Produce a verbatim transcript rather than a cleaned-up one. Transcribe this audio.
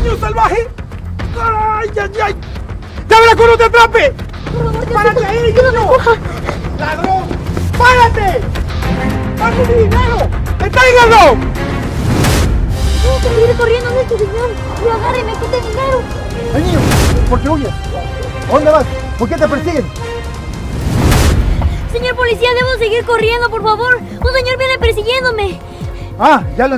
¡Niño salvaje! ¡Ay, ay, ay! ¡Llámala cuando te atrape! ¡Párate ahí, niño! ¡Ladrón! ¡Párate! ¡Dame mi dinero! ¡Deténganlo! Tengo que seguir corriendo en este señor. Lo agarre y me quite el dinero. ¡Ay, niño! ¿Por qué huyes? ¿A dónde vas? ¿Por qué te persiguen? Señor policía, debo seguir corriendo, por favor. Un señor viene persiguiéndome. Ah, ya lo